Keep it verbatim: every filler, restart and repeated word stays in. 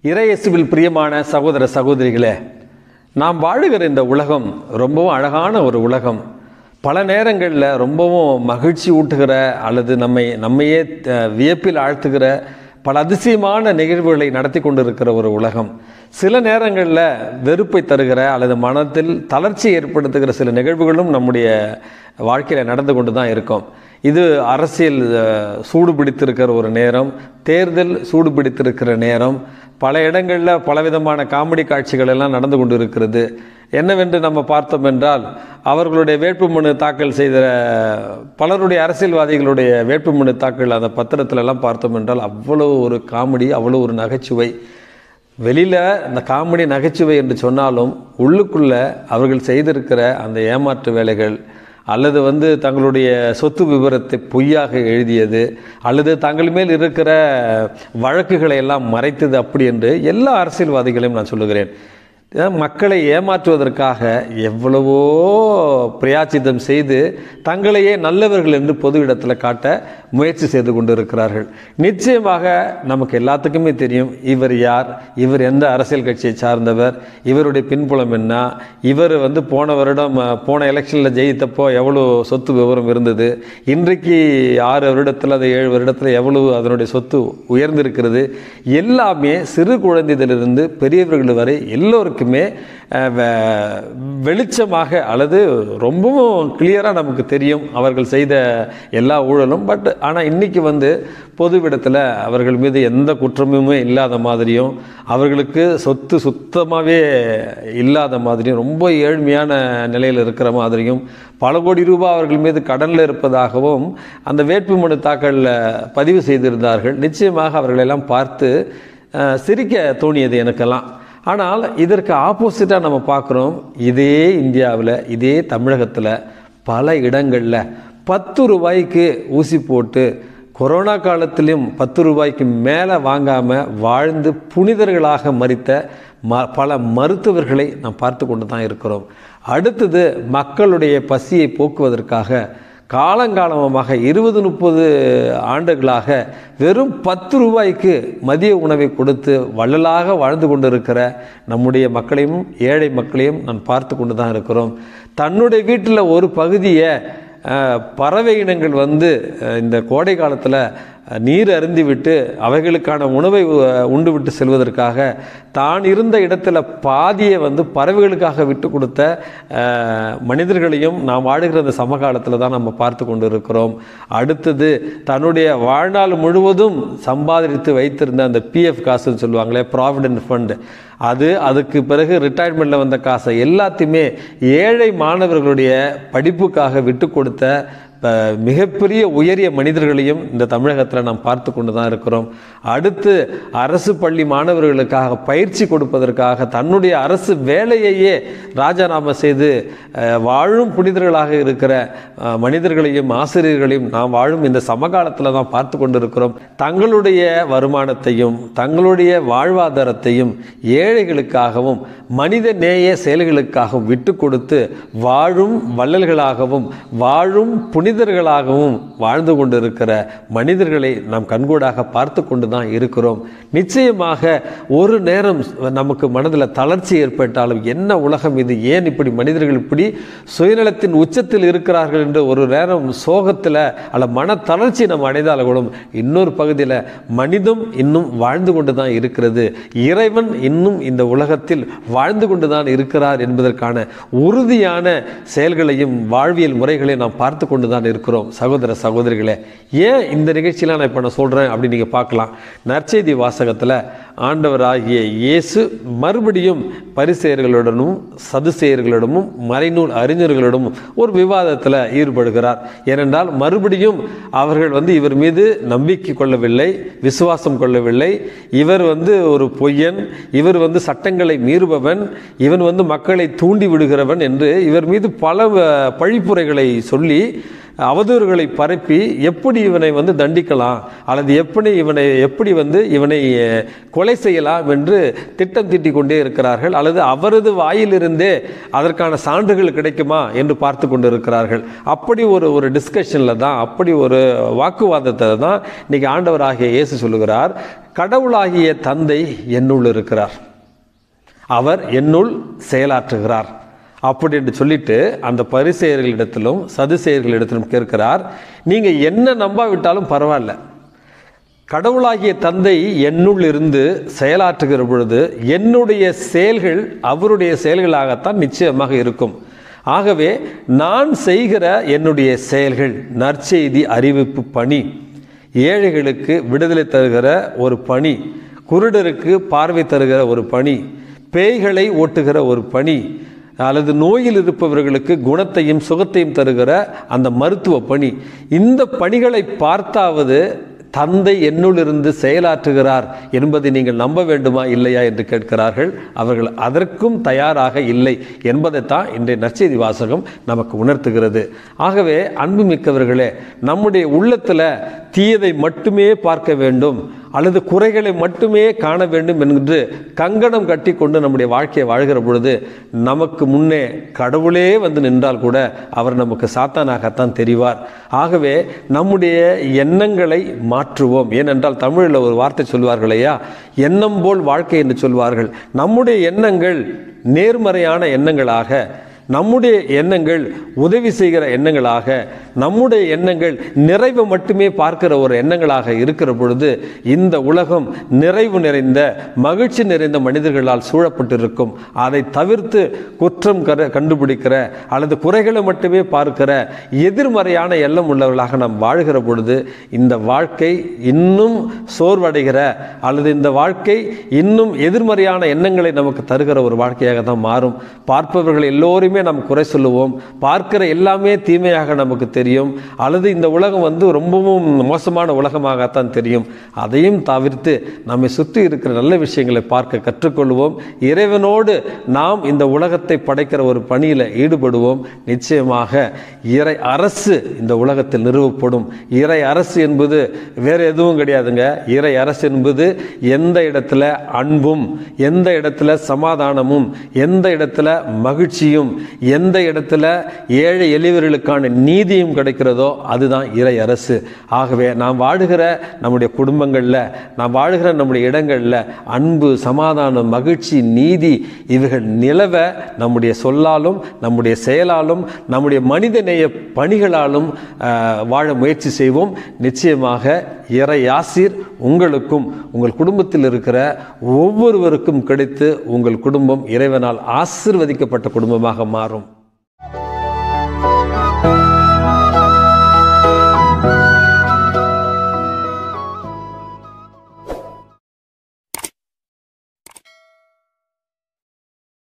இறையேசுவில் பிரியமான சகோதர சகோதரிகளே, நாம் வாழுகிற இந்த உலகம் ரொம்பவும் அழகான ஒரு உலகம். பல நேரங்களில் ரொம்பவும் மகிழ்ச்சி ஊட்டுகிற அல்லது நம்மை நம்மையே வியப்பில் ஆழ்த்துகிற பல அதிசயமான நிகழ்வுகளை நடத்தி கொண்டிருக்கிற ஒரு உலகம். சில நேரங்களில் வெறுப்பை தருகிற அல்லது மனத்தில் தளர்ச்சி ஏற்படுத்துகிற சில நிகழ்வுகளும் நம்முடைய வாழ்க்கையில் நடந்து கொண்டு தான் இருக்கும். இது அரசியல் சூடு பிடித்திருக்கிற ஒரு நேரம், தேர்தல் சூடு பிடித்திருக்கிற நேரம், பல இடங்களில் பலவிதமான காமெடி காட்சிகள் எல்லாம் நடந்து கொண்டு இருக்கிறது. என்னவென்று நம்ம பார்த்தோம் என்றால், அவர்களுடைய வேட்புமனு தாக்கல் செய்த பலருடைய அரசியல்வாதிகளுடைய வேட்புமனு தாக்கல் அந்த பத்திரத்துல எல்லாம் பார்த்தோம் என்றால் அவ்வளோ ஒரு காமெடி, அவ்வளோ ஒரு நகைச்சுவை. வெளியில் அந்த காமெடி நகைச்சுவை என்று சொன்னாலும் உள்ளுக்குள்ளே அவர்கள் செய்திருக்கிற அந்த ஏமாற்று வேலைகள், அல்லது வந்து தங்களுடைய சொத்து விவரத்தை பொய்யாக எழுதியது, அல்லது தங்கள் மேல் இருக்கிற வழக்குகளை எல்லாம் மறைத்தது, அப்படி என்று எல்லா அரசியல்வாதிகளையும் நான் சொல்லுகிறேன். மக்களை ஏமாற்றுவதற்காக எவ்வளவோ பிரயாச்சித்தம் செய்து தங்களையே நல்லவர்கள் என்று பொது இடத்துல காட்ட முயற்சி செய்து கொண்டு இருக்கிறார்கள். நிச்சயமாக நமக்கு எல்லாத்துக்குமே தெரியும் இவர் யார், இவர் எந்த அரசியல் கட்சியை சார்ந்தவர், இவருடைய பின்புலம் என்ன, இவர் வந்து போன வருடம் போன எலெக்ஷனில் ஜெயித்தப்போ எவ்வளோ சொத்து விவரம் இருந்தது, இன்றைக்கு ஆறு வருடத்தில் அது ஏழு வருடத்தில் எவ்வளவு அதனுடைய சொத்து உயர்ந்திருக்கிறது, எல்லாமே சிறு குழந்தையிலிருந்து பெரியவர்கள் வரை எல்லோருக்கும் வெளிச்சமாக அல்லது ரொம்பவும் கிளியராக நமக்கு தெரியும் அவர்கள் செய்த எல்லா ஊழலும். பட் ஆனால் இன்னைக்கு வந்து பொதுவிடத்தில் அவர்கள் மீது எந்த குற்றமுமே இல்லாத மாதிரியும், அவர்களுக்கு சொத்து சுத்தமாகவே இல்லாத மாதிரியும், ரொம்ப ஏழ்மையான நிலையில் இருக்கிற மாதிரியும், பல கோடி ரூபாய் அவர்கள் மீது கடனில் இருப்பதாகவும் அந்த வேட்புமனு தாக்கலில் பதிவு செய்திருந்தார்கள். நிச்சயமாக அவர்களெல்லாம் பார்த்து சிரிக்க தோணியது எனக்கெல்லாம். ஆனால் இதற்கு ஆப்போசிட்டாக நம்ம பார்க்குறோம், இதே இந்தியாவில், இதே தமிழகத்தில் பல இடங்களில் பத்து ரூபாய்க்கு ஊசி போட்டு கொரோனா காலத்திலும் பத்து ரூபாய்க்கு மேலே வாங்காமல் வாழ்ந்து புனிதர்களாக மரித்த ம பல மருத்துவர்களை நாம் பார்த்து கொண்டு தான் இருக்கிறோம். அடுத்தது மக்களுடைய பசியை போக்குவதற்காக காலங்காலமாக இருபது முப்பது ஆண்டுகளாக வெறும் பத்து ரூபாய்க்கு மதிய உணவை கொடுத்து வள்ளலாக வாழ்ந்து கொண்டிருக்கிற நம்முடைய மக்களையும் ஏழை மக்களையும் நான் பார்த்து கொண்டு தான் இருக்கிறோம். தன்னுடைய வீட்டில் ஒரு பகுதியை பறவை இனங்கள் வந்து இந்த கோடை காலத்தில் நீர் அருந்திவிட்டு அவைகளுக்கான உணவை உண்டு விட்டு செல்வதற்காக தான் இருந்த இடத்துல பாதியை வந்து பறவைகளுக்காக விட்டு கொடுத்த மனிதர்களையும் நாம் வாழுகிற அந்த சமகாலத்தில் தான் நம்ம பார்த்து கொண்டு இருக்கிறோம். அடுத்தது தன்னுடைய வாழ்நாள் முழுவதும் சம்பாதித்து வைத்திருந்த அந்த பிஎஃப் காசுன்னு சொல்லுவாங்களே, ப்ராவிடென்ட் ஃபண்ட், அது அதுக்கு பிறகு ரிட்டையர்மெண்ட்டில் வந்த காசை எல்லாத்தையுமே ஏழை மாணவர்களுடைய படிப்புக்காக விட்டு கொடுத்த மிகப்பெரிய உயரிய மனிதர்களையும் இந்த தமிழகத்தில் நாம் பார்த்து கொண்டு தான் இருக்கிறோம். அடுத்து அரசு பள்ளி மாணவர்களுக்காக பயிற்சி கொடுப்பதற்காக தன்னுடைய அரசு வேலையையே ராஜினாமா செய்து வாழும் புனிதர்களாக இருக்கிற மனிதர்களையும் ஆசிரியர்களையும் நாம் வாழும் இந்த சமகாலத்தில் தான் பார்த்து கொண்டு இருக்கிறோம். தங்களுடைய வருமானத்தையும் தங்களுடைய வாழ்வாதாரத்தையும் ஏழைகளுக்காகவும் மனித நேய செயல்களுக்காகவும் விட்டு கொடுத்து வாழும் வள்ளல்களாகவும் வாழும் புனிதர்களாகவும் வாழ்ந்து கொண்டிருக்கிற மனிதர்களை நாம் கண்கூடாக பார்த்து கொண்டு தான் இருக்கிறோம். நிச்சயமாக ஒரு நேரம் நமக்கு மனதில் தளர்ச்சி ஏற்பட்டாலும், என்ன உலகம் இது, ஏன் இப்படி மனிதர்கள் இப்படி சுயநலத்தின் உச்சத்தில் இருக்கிறார்கள் என்று ஒரு நேரம் சோகத்தில் அல்ல மன தளர்ச்சி நம்ம அடைந்தாலும், இன்னொரு பகுதியில் மனிதம் இன்னும் வாழ்ந்து கொண்டு தான் இருக்கிறது, இறைவன் இன்னும் இந்த உலகத்தில் வாழ்ந்து கொண்டு தான் இருக்கிறார் என்பதற்கான உறுதியான செயல்களையும் வாழ்வியல் முறைகளையும் நாம் பார்த்து கொண்டு தான் இருக்கிறோம். சகோதர சகோதரிகளே, ஏன் இந்த நிகழ்ச்சியெலாம் நான் இப்போ நான் சொல்கிறேன் அப்படின்னு நீங்கள் பார்க்கலாம். நற்செய்தி வாசகத்தில் ஆண்டவராகிய இயேசு மறுபடியும் பரிசேயர்களுடனும் சதுசேயர்களிடமும் மறைநூல் அறிஞர்களிடமும் ஒரு விவாதத்தில் ஈடுபடுகிறார். ஏனென்றால் மறுபடியும் அவர்கள் வந்து இவர் மீது நம்பிக்கை கொள்ளவில்லை, விசுவாசம் கொள்ளவில்லை, இவர் வந்து ஒரு பொய்யன், இவர் வந்து சட்டங்களை மீறுபவன், இவன் வந்து மக்களை தூண்டி விடுகிறவன் என்று இவர் மீது பல பழிப்புரைகளை சொல்லி அவதூறுகளை பரப்பி எப்படி இவனை வந்து தண்டிக்கலாம் அல்லது எப்படி இவனை எப்படி வந்து இவனை கொலை செய்யலாம் என்று திட்டம் தீட்டிக் கொண்டே இருக்கிறார்கள். அல்லது அவரது வாயிலிருந்தே அதற்கான சான்றுகள் கிடைக்குமா என்று பார்த்து கொண்டு இருக்கிறார்கள். அப்படி ஒரு ஒரு டிஸ்கஷனில் தான், அப்படி ஒரு வாக்குவாதத்தை தான் இன்னைக்கு ஆண்டவராகிய இயேசு சொல்லுகிறார். கடவுளாகிய தந்தை என்னுள் இருக்கிறார், அவர் என்னுள் செயலாற்றுகிறார் அப்படி என்று சொல்லிட்டு அந்த பரிசேயர்களிடத்திலும் சதுசேயர்களிடத்திலும் கேட்கிறார், நீங்கள் என்ன நம்பாவிட்டாலும் பரவாயில்ல, கடவுளாகிய தந்தை என்னுள் இருந்து செயலாற்றுகிற பொழுது என்னுடைய செயல்கள் அவருடைய செயல்களாகத்தான் நிச்சயமாக இருக்கும். ஆகவே நான் செய்கிற என்னுடைய செயல்கள் நற்செய்தி அறிவிப்பு பணி, ஏழைகளுக்கு விடுதலை தருகிற ஒரு பணி, குருடருக்கு பார்வை தருகிற ஒரு பணி, பேய்களை ஓட்டுகிற ஒரு பணி, அல்லது நோயில் இருப்பவர்களுக்கு குணத்தையும் சுகத்தையும் தருகிற அந்த மருத்துவ பணி, இந்த பணிகளை பார்த்தாவது தந்தை என்னுள் இருந்து செயலாற்றுகிறார் என்பதை நீங்கள் நம்ப வேண்டுமா இல்லையா என்று கேட்கிறார்கள். அவர்கள் அதற்கும் தயாராக இல்லை என்பதைத்தான் இன்றைய நற்செய்தி வாசகம் நமக்கு உணர்த்துகிறது. ஆகவே அன்புமிக்கவர்களே, நம்முடைய உள்ளத்தில் தீயதை மட்டுமே பார்க்க வேண்டும் அல்லது குறைகளை மட்டுமே காண வேண்டும் என்று கங்கணம் கட்டி கொண்டு நம்முடைய வாழ்க்கையை வாழ்கிற பொழுது நமக்கு முன்னே கடவுளே வந்து நின்றால் கூட அவர் நமக்கு சாத்தானாகத்தான் தெரிவார். ஆகவே நம்முடைய எண்ணங்களை மாற்றுவோம். ஏனென்றால் தமிழில் ஒரு வார்த்தை சொல்வார்கள் இல்லையா, எண்ணம் போல் வாழ்க்கை என்று சொல்வார்கள். நம்முடைய எண்ணங்கள் நேர்மறையான எண்ணங்களாக, நம்முடைய எண்ணங்கள் உதவி செய்கிற எண்ணங்களாக, நம்முடைய எண்ணங்கள் நிறைவு மட்டுமே பார்க்கிற ஒரு எண்ணங்களாக இருக்கிற பொழுது இந்த உலகம் நிறைவு நிறைந்த மகிழ்ச்சி நிறைந்த மனிதர்களால் சூழப்பட்டிருக்கும். அதை தவிர்த்து குற்றம் கண்டுபிடிக்கிற அல்லது குறைகளை மட்டுமே பார்க்கிற எதிர்மறையான எண்ணம் உள்ளவர்களாக நாம் வாழ்கிற பொழுது இந்த வாழ்க்கை இன்னும் சோர்வடைகிற அல்லது இந்த வாழ்க்கை இன்னும் எதிர்மறையான எண்ணங்களை நமக்கு தருகிற ஒரு வாழ்க்கையாக தான் மாறும். பார்ப்பவர்கள் எல்லோருமே நாம் குறை சொல்லுவோம், பார்க்கிற எல்லாமே தீமையாக நமக்கு தெரியும், அல்லது இந்த உலகம் வந்து ரொம்பவும் மோசமான உலகமாகத்தான் தெரியும். அதையும் தவிர்த்து நம்மை சுற்றி இருக்கிற நல்ல விஷயங்களை பார்க்க கற்றுக்கொள்வோம். இறைவனோடு நாம் இந்த உலகத்தை படைக்கிற ஒரு பணியில் ஈடுபடுவோம். நிச்சயமாக இறை அரசு இந்த உலகத்தில் நிறுவப்படும். இறை அரசு என்பது வேற எதுவும் கிடையாதுங்க. இறை அரசு என்பது எந்த இடத்துல அன்பும், எந்த இடத்துல சமாதானமும், எந்த இடத்துல மகிழ்ச்சியும், எந்த இடத்துல ஏழை எளியவர்களுக்கான நீதியும் கிடைக்கிறதோ அதுதான் இறை அரசு. ஆகவே நாம் வாழுகிற நம்முடைய குடும்பங்களில், நாம் வாழுகிற நம்முடைய இடங்களில் அன்பு, சமாதானம், மகிழ்ச்சி, நீதி இவைகள் நிலவ நம்முடைய சொல்லாலும் நம்முடைய செயலாலும் நம்முடைய மனிதநேய பணிகளாலும் வாழ முயற்சி செய்வோம். நிச்சயமாக இறை ஆசீர் உங்களுக்கும் உங்கள் குடும்பத்தில் இருக்கிற ஒவ்வொருவருக்கும் கிடைத்து உங்கள் குடும்பம் இறைவனால் ஆசீர்வதிக்கப்பட்ட குடும்பமாக மாறும்.